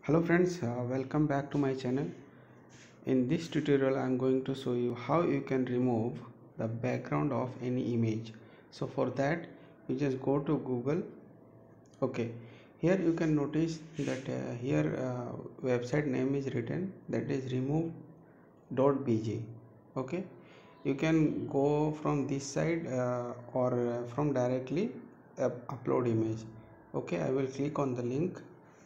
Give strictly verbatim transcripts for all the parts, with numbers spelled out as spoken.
Hello friends, uh, welcome back to my channel. In this tutorial I am going to show you how you can remove the background of any image. So for that you just go to Google. Okay, here you can notice that uh, here uh, website name is written, that is remove dot b j. Okay, you can go from this side uh, or uh, from directly uh, upload image. Okay, I will click on the link.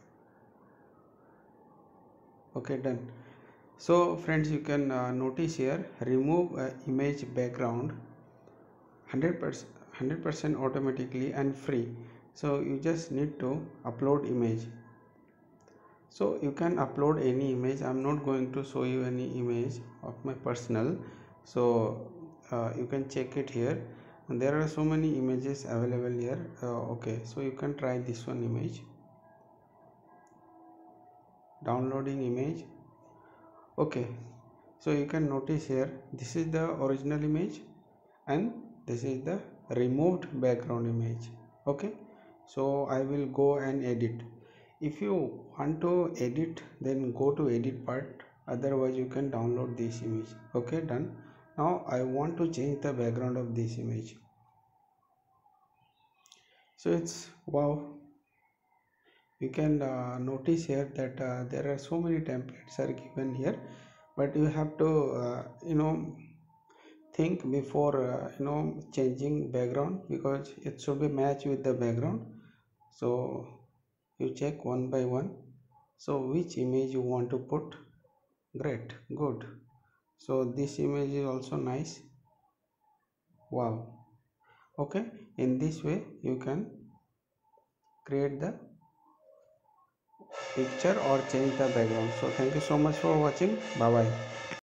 Okay, done. So friends, you can uh, notice here remove uh, image background one hundred percent one hundred percent automatically and free. So you just need to upload image. So you can upload any image. I'm not going to show you any image of my personal, so uh, you can check it here, and there are so many images available here. Uh, okay, so you can try this one image, downloading image. Okay, so you can notice here this is the original image and this is the removed background image. Okay, so I will go and edit. If you want to edit, then go to edit part, otherwise you can download this image. Okay, done. Now I want to change the background of this image. So it's wow, you can uh, notice here that uh, there are so many templates are given here, but you have to uh, you know think before uh, you know changing background, because it should be matched with the background. So you check one by one, so which image you want to put. Great, good. So this image is also nice. Wow. Okay, in this way you can create the picture or change the background. So thank you so much for watching. Bye bye.